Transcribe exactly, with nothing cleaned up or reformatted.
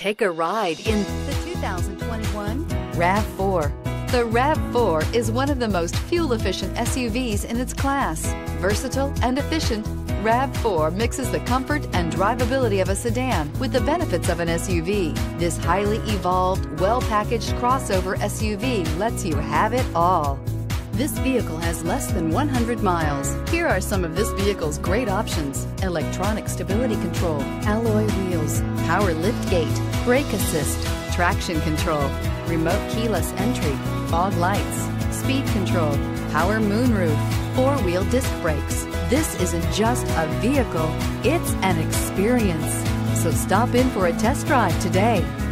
Take a ride in the two thousand twenty-one RAV four. The RAV four is one of the most fuel-efficient S U Vs in its class. Versatile and efficient, RAV four mixes the comfort and drivability of a sedan with the benefits of an S U V. This highly evolved, well-packaged crossover S U V lets you have it all. This vehicle has less than one hundred miles. Here are some of this vehicle's great options: electronic stability control, alloy wheels, power liftgate, brake assist, traction control, remote keyless entry, fog lights, speed control, power moonroof, four-wheel disc brakes. This isn't just a vehicle, it's an experience. So stop in for a test drive today.